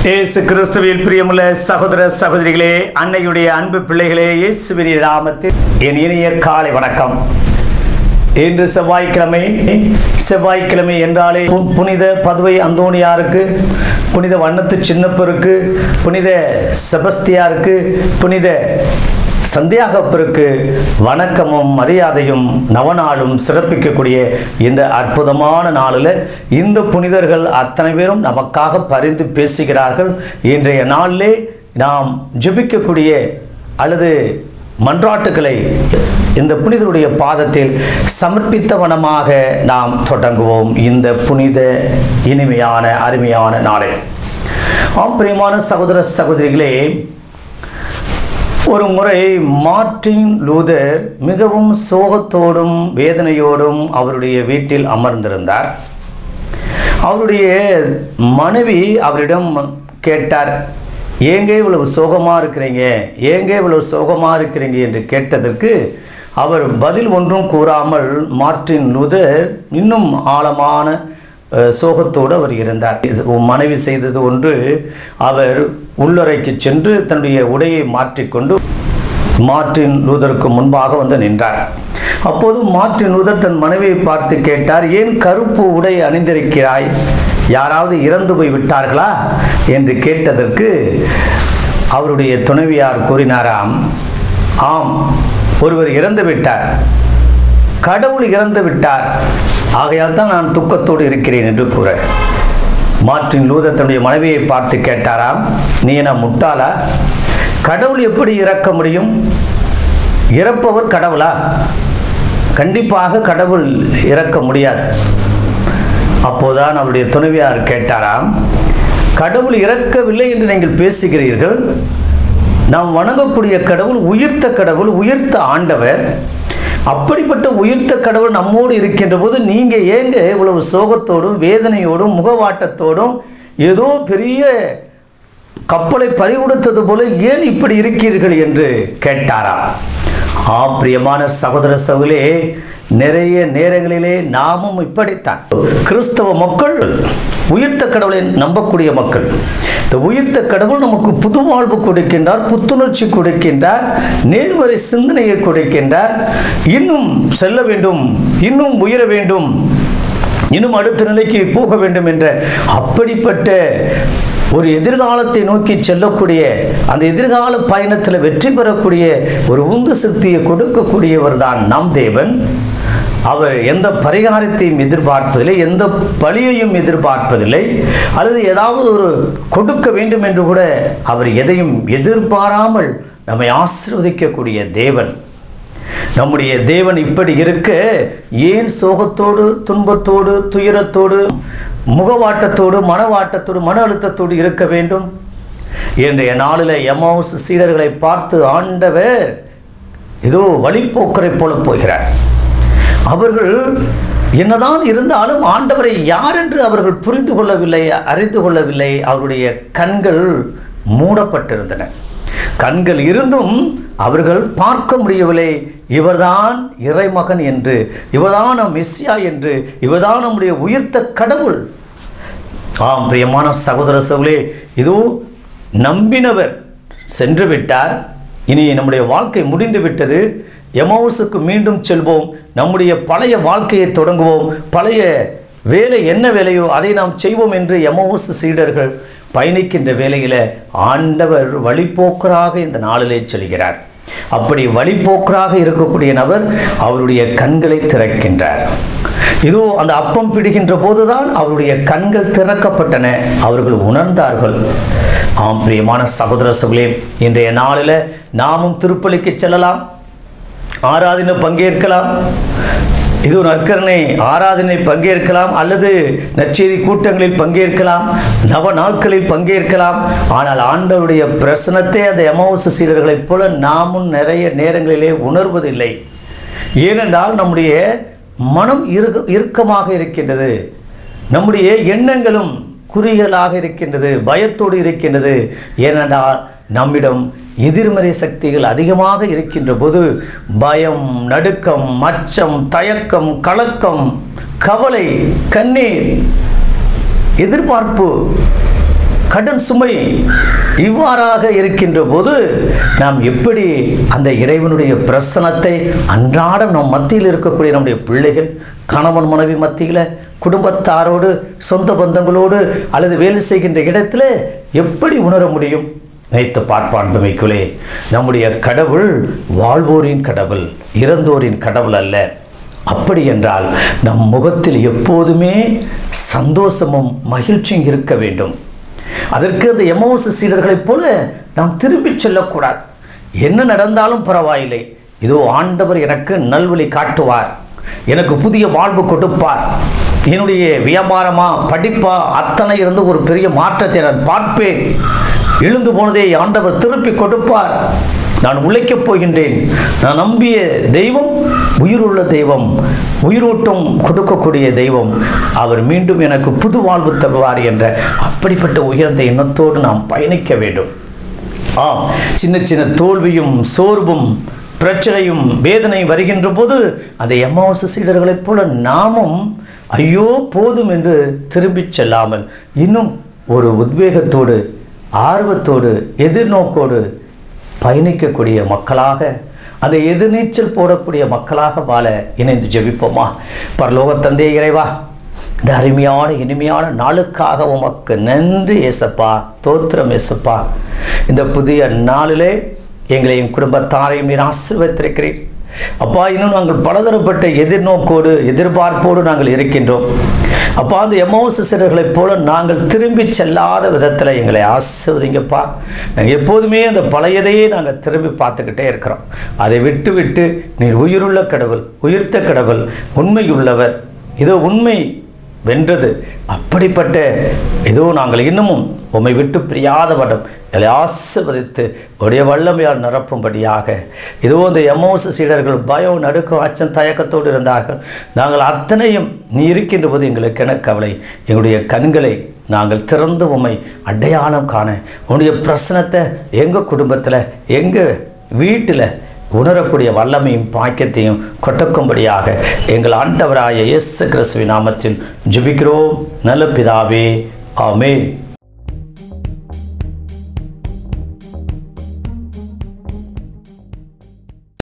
இயேசு கிறிஸ்துவில் பிரியமுள்ள சகோதர சகோதரிகளே, அன்னையுடைய அன்பு பிள்ளைகளே, இயேசுவின் நாமத்தில் என் இனிய காலை வணக்கம். இன்று செவ்வாய்க்கிழமை என்றாலே புனித பதுவை அந்தோணியாருக்கு, புனித வண்ணத்து சின்னப்பருக்கு, புனித செபஸ்தியாருக்கு, புனித சந்தியாகப்பருக்கு வணக்கமும் மரியாதையும் நவநாளும் சிறப்பிக்கக்கூடிய இந்த அற்புதமான நாளில் இந்த புனிதர்கள் அத்தனை பேரும் நமக்காக பரிந்து பேசுகிறார்கள். இன்றைய நாளிலே நாம் ஜெபிக்கக்கூடிய அல்லது மன்றாட்டுக்களை இந்த புனிதருடைய பாதத்தில் சமர்ப்பித்தவனமாக நாம் தொடங்குவோம். இந்த புனித இனிமையான அருமையான நாளை பிரியமான சகோதர சகோதரிகளே, ஒரு முறை மார்ட்டின் லூதர் மிகவும் சோகத்தோடும் வேதனையோடும் அவருடைய வீட்டில் அமர்ந்திருந்தார். அவருடைய மனைவி அவரிடம் கேட்டார், ஏங்க இவ்வளவு சோகமாக இருக்கிறீங்க, ஏங்க இவ்வளவு சோகமாக இருக்கிறீங்க என்று கேட்டதற்கு அவர் பதில் ஒன்றும் கூறாமல் மார்ட்டின் லூதர் இன்னும் ஆழமான சோகத்தோடு அவர் இருந்தார். மனைவி செய்தது ஒன்று, அவர் உள்ளறைக்கு சென்று தன்னுடைய உடையை மாற்றிக்கொண்டு மார்ட்டின் லூதருக்கு முன்பாக வந்து நின்றார். அப்போது மார்ட்டின் லூதர் தன் மனைவியை பார்த்து கேட்டார், ஏன் கருப்பு உடை அணிந்திருக்கிறாய், யாராவது இறந்து போய் விட்டார்களா என்று கேட்டதற்கு அவருடைய துணைவியார் கூறினாராம், ஆம், ஒருவர் இறந்து விட்டார், கடவுள் இறந்து விட்டார், ஆகையால் தான் நான் துக்கத்தோடு இருக்கிறேன் என்று கூற, மார்ட்டின் லூதர் தன்னுடைய மனைவியை பார்த்து கேட்டாராம், நீ என்ன முட்டாளா, கடவுள் எப்படி இறக்க முடியும், இறப்பவர் கடவுளா, கண்டிப்பாக கடவுள் இறக்க முடியாது. அப்போதான் அவருடைய துணைவியார் கேட்டாராம், கடவுள் இறக்கவில்லை என்று நீங்கள் பேசுகிறீர்கள், நாம் வணங்கக்கூடிய கடவுள் உயிர்த்த கடவுள், உயிர்த்த ஆண்டவர், அப்படிப்பட்ட உயிர்த்த கடவுள் நம்மோடு இருக்கின்ற போது நீங்கள் ஏங்க இவ்வளவு சோகத்தோடும் வேதனையோடும் முகவாட்டத்தோடும் ஏதோ பெரிய கப்பலை பறிகொடுத்தது போல ஏன் இப்படி இருக்கிறீர்கள் என்று கேட்டாராம். பிரியமான சகோதர சகோதரிகளே, நிறைய நேரங்களிலே நாமும் இப்படித்தான். கிறிஸ்தவ மக்கள் உயிர்த்த கடவுளை நம்பக்கூடிய மக்கள். இந்த உயிர்த்த கடவுள் நமக்கு புது வாழ்வு கொடுக்கின்றார், புத்துணர்ச்சி கொடுக்கின்றார், நேர்மறை சிந்தனையை கொடுக்கின்றார், இன்னும் செல்ல வேண்டும், இன்னும் உயர வேண்டும், இன்னும் அடுத்த நிலைக்கு போக வேண்டும் என்ற அப்படிப்பட்ட ஒரு எதிர்காலத்தை நோக்கி செல்லக்கூடிய, அந்த எதிர்கால பயணத்தில் வெற்றி பெறக்கூடிய ஒரு உந்து சக்தியை கொடுக்கக்கூடியவர் தான் நம் தேவன். அவர் எந்த பரிகாரத்தையும் எதிர்பார்ப்பதில்லை, எந்த பழியையும் எதிர்பார்ப்பதில்லை, அல்லது ஏதாவது ஒரு கொடுக்க வேண்டும் என்று கூட அவர் எதையும் எதிர்பாராமல் நம்மை ஆசீர்வதிக்கக்கூடிய தேவன். நம்முடைய தேவன் இப்படி இருக்க ஏன் சோகத்தோடு, துன்பத்தோடு, துயரத்தோடு, முகவாட்டத்தோடு, மனவாட்டத்தோடு, மன அழுத்தத்தோடு இருக்க வேண்டும்? இன்றைய நாளில் எம்மாவுஸ் சீடர்களை பார்த்து ஆண்டவர் ஏதோ வழிப்போக்கரை போல போகிறார். அவர்கள் என்னதான் இருந்தாலும் ஆண்டவரை யார் என்று அவர்கள் புரிந்து கொள்ளவில்லை, அறிந்து கொள்ளவில்லை. அவருடைய கண்கள் மூடப்பட்டிருந்தன. கண்கள் இருந்தும் அவர்கள் பார்க்க முடியவில்லை, இவர்தான் இறைமகன் என்று, இவர்தான் நம் மெஸ்ஸியா என்று, இவர்தான் நம்முடைய உயிர்த்த கடவுள். பிரியமான சகோதர சகோதரிகளே, இதோ நம்பினவர் சென்று விட்டார், இனி நம்முடைய வாழ்க்கை முடிந்து விட்டது, எம்மாவுஸுக்கு மீண்டும் செல்வோம், நம்முடைய பழைய வாழ்க்கையை தொடங்குவோம், பழைய வேலை என்ன வேலையோ அதை நாம் செய்வோம் என்று எம்மாவுஸ் சீடர்கள் பயணிக்கின்ற வேளையில் ஆண்டவர் வழிபோக்கராக இந்த நாளிலே செல்கிறார். அப்படி வழிபோக்கராக இருக்கக்கூடிய நபர் அவருடைய கண்களை திறக்கின்றார். இதோ அந்த அப்பம் பிடிக்கின்ற போதுதான் அவருடைய கண்கள் திறக்கப்பட்டன, அவர்கள் உணர்ந்தார்கள். பிரியமான சகோதர சகோதரிகளே, இன்றைய நாளில் நாமும் திருப்பலிக்கு செல்லலாம், ஆராதனை பங்கேற்கலாம், இது நற்கருணை ஆராதனை பங்கேற்கலாம், அல்லது நற்செய்தி கூட்டங்களில் பங்கேற்கலாம், நவ நாட்களில் பங்கேற்கலாம். ஆனால் ஆண்டவருடைய பிரசனத்தை அந்த எம்மாவுஸ் சீடர்களைப் போல நாமும் நிறைய நேரங்களிலே உணர்வதில்லை. ஏனென்றால் நம்முடைய மனம் இறுக்கமாக இருக்கின்றது, நம்முடைய எண்ணங்களும் குறிகளாக இருக்கின்றது, பயத்தோடு இருக்கின்றது. ஏனென்றால் நம்மிடம் எதிர்மறை சக்திகள் அதிகமாக இருக்கின்ற போது பயம், நடுக்கம், அச்சம், தயக்கம், கலக்கம், கவலை, கண்ணீர், எதிர்பார்ப்பு, கடன் சுமை இவ்வாறாக இருக்கின்ற போது நாம் எப்படி அந்த இறைவனுடைய பிரசனத்தை அன்றாடம் நம் மத்தியில் இருக்கக்கூடிய நம்முடைய பிள்ளைகள், கணவன் மனைவி மத்தியில், குடும்பத்தாரோடு, சொந்த பந்தங்களோடு அல்லது வேலை செய்கின்ற இடத்துல எப்படி உணர முடியும்? நினைத்து பார்ப்பான்பமைக்குள்ளே, நம்முடைய கடவுள் வாழ்வோரின் கடவுள், இறந்தோரின் கடவுள் அல்ல. அப்படி என்றால் நம் முகத்தில் எப்போதுமே சந்தோஷமும் மகிழ்ச்சியும் இருக்க வேண்டும். அதற்கு அந்த எம்மாவுஸ் சீடர்களைப் போல நாம் திரும்பி செல்லக்கூடாது. என்ன நடந்தாலும் பரவாயில்லை, இதோ ஆண்டவர் எனக்கு நல்வழி காட்டுவார், எனக்கு புதிய வாழ்வு கொடுப்பார், என்னுடைய வியாபாரமா படிப்பா அத்தனை இருந்து ஒரு பெரிய மாற்றத்தை நான் பார்ப்பேன், எழுந்து போனதை ஆண்டவர் திருப்பி கொடுப்பார், நான் உழைக்கப் போகின்றேன், நான் நம்பிய தெய்வம் உயிருள்ள தெய்வம், உயிரோட்டம் கொடுக்கக்கூடிய தெய்வம், அவர் மீண்டும் எனக்கு புது வாழ்வு தருவார் என்ற அப்படிப்பட்ட உயர்ந்த எண்ணத்தோடு நாம் பயணிக்க வேண்டும். சின்ன சின்ன தோல்வியும் சோர்வும் பிரச்சனையும் வேதனை வருகின்ற போது அந்த எம்மாவுஸ் சீடர்களைப் போல நாமும் ஐயோ போதும் என்று திரும்பி செல்லாமல் இன்னும் ஒரு உத்வேகத்தோடு, ஆர்வத்தோடு, எதிர்நோக்கோடு பயணிக்கக்கூடிய மக்களாக, அந்த எதிர்நீச்சல் போடக்கூடிய மக்களாக வாழ இணைந்து ஜெபிப்போமா? பரலோக தந்தை இறைவா, இந்த அருமையான இனிமையான நாளுக்காக உமக்கு நன்றி ஏசப்பா, தோத்திரம் ஏசப்பா. இந்த புதிய நாளிலே எங்களையும் குடும்பத்தாரையும் நீர் ஆசீர்வதித்திருக்கிறீர் அப்பா. இன்னும் நாங்கள் பலதரப்பட்ட எதிர்நோக்கோடு, எதிர்பார்ப்போடு நாங்கள் இருக்கின்றோம் அப்பா. அந்த எம்மாவுஸ் சீடர்களைப் போல நாங்கள் திரும்பி செல்லாத விதத்தில் எங்களை ஆசீர்வதிங்கப்பா. நாங்கள் எப்போதுமே அந்த பழையதையே நாங்கள் திரும்பி பார்த்துக்கிட்டே இருக்கிறோம். அதை விட்டு விட்டு நீர் உயிருள்ள கடவுள், உயிர்த்த கடவுள், உண்மையுள்ளவர், இதோ உண்மை வென்றது, அப்படிப்பட்ட ஏதோ நாங்கள் இன்னமும் உம்மை விட்டு பிரியாத வடம் எங்களை ஆசீர்வதித்து உடைய வல்லமையால் நிரப்பும்படியாக. இதோ இந்த எம்மாவுஸ் சீடர்கள் பயம், நடுக்கம், அச்சம், தயக்கத்தோடு இருந்தார்கள். நாங்கள் அத்தனையும் நீ இருக்கின்ற போது எங்களுக்கு என கவலை. எங்களுடைய கண்களை நாங்கள் திறந்து உம்மை அடையாளம் காண, உன்னுடைய பிரசனத்தை எங்கள் குடும்பத்தில், எங்கள் வீட்டில் உணரக்கூடிய வல்லமையும் பாக்கியத்தையும் கொட்டக்கும்படியாக எங்கள் ஆண்டவராய இயேசு கிறிஸ்துவின் நாமத்தில் ஜெபிக்கிறோம் நல்ல பிதாவே, ஆமென்.